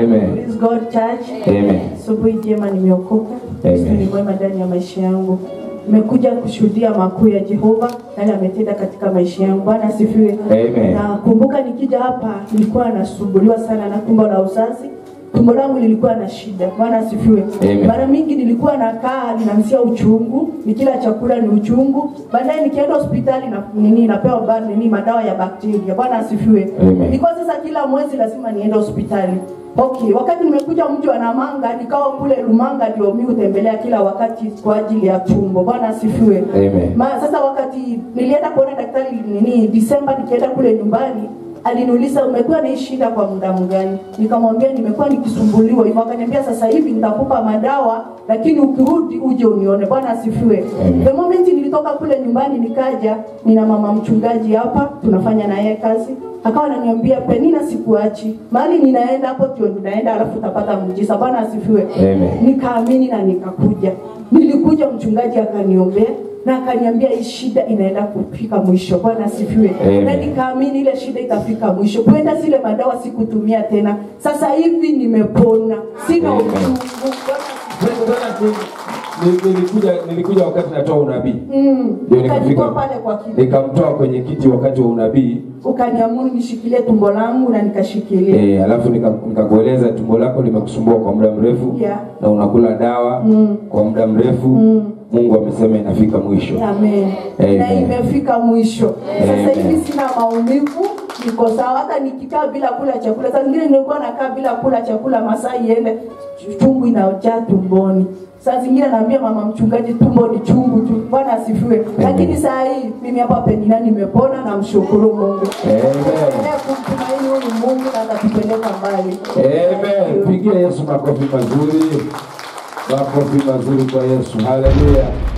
Amen. Praise God church. Amen. Asubuhi njema nimeokoka. Amen. Ni mwema ndani ya maisha yangu. Nimekuja kushuhudia makuu ya Jehova na ametenda katika maisha yangu. Bwana asifiwe. Amen. Na kumbuka nikija hapa nilikuwa nasumbuliwa sana na tumbo la uzazi. Tumbo langu lilikuwa na shida. Bwana asifiwe. Mara mingi nilikuwa nakaa ninamsia uchungu, nikila chakula ni uchungu. Baadaye nikienda hospitali na napewa madawa ya bakteria. Bwana asifiwe. Nilikuwa sasa kila mwezi lazima niende hospitali. Okay, wakati nimekuja mji wa Namanga, nikawa kule Lumanga ndio mimi hutembelea kila wakati kwa ajili ya tumbo. Bwana asifiwe. Sasa wakati nilienda kuona daktari Disemba, nikienda kule nyumbani, aliniuliza umekuwa na shida kwa muda mgani? Nikamwambia nimekuwa nikisumbuliwa hivyo. Akaniambia sasa hivi nitakupa madawa lakini ukirudi uje unione. Bwana asifiwe. The moment nilitoka kule nyumbani nikaja, nina mama mchungaji hapa, tunafanya na yeye kazi. Akawa ananiambia Penina sikuachi. Mahali ninaenda hapo ndio ninaenda alafu utapata muujiza. Bwana asifiwe. Nikaamini na nikakuja. Nilikuja mchungaji akaniombea na akaniambia hii shida inaenda kufika mwisho. Bwana asifiwe. Na nikaamini ile shida itafika mwisho. Kwenda zile madawa sikutumia tena. Sasa hivi nimepona. Sina uchungu. Nilikuja wakati natoa unabii. Ndio nikafika pale kwa kiti. Nikamtoa kwenye kiti wakati wa unabii. Ukaniamuru nishikilie tumbo langu na nikashikilia. Alafu nikakueleza tumbo lako limekusumbua kwa muda mrefu na unakula dawa kwa muda mrefu. Mungu amesema inafika mwisho. Amen. Na imefika mwisho. Sasa hivi sina maumivu, niko sawa. Hata nikikaa bila kula chakula, sasa zingine nilikuwa nakaa bila kula chakula masaa iende, tumbo inajaa tumboni. Sasa zingine naambia mama mchungaji tumbo ni chungu tu. Bwana asifiwe. Lakini saa hii mimi hapa Penina nimepona na mshukuru Mungu. Kumtumaini huyu Mungu na atatupeleka mbali. Pigia Yesu makofi mazuri. Makofi mazuri kwa Yesu. Haleluya.